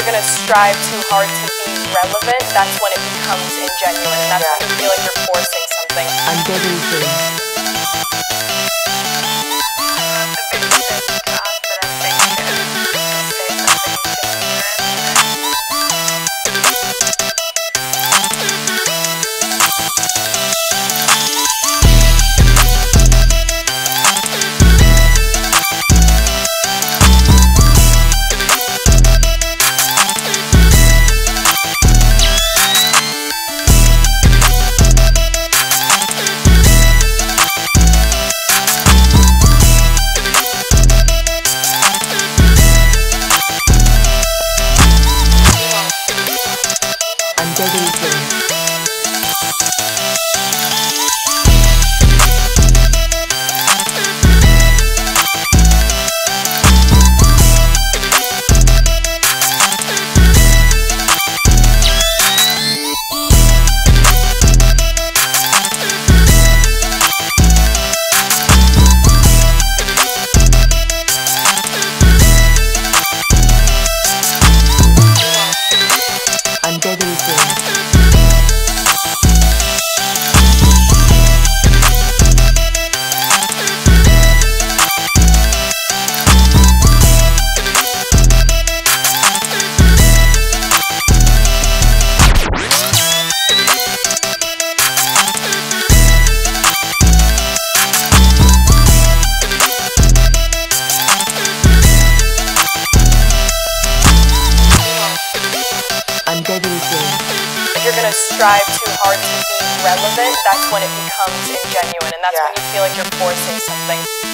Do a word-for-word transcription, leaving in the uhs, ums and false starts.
you're gonna strive too hard to be relevant, that's when it becomes ingenuine, and that's when you feel like you're forcing something. I'm getting things. Strive too hard to be relevant, that's when it becomes ingenuine, and that's yeah. when you feel like you're forcing something.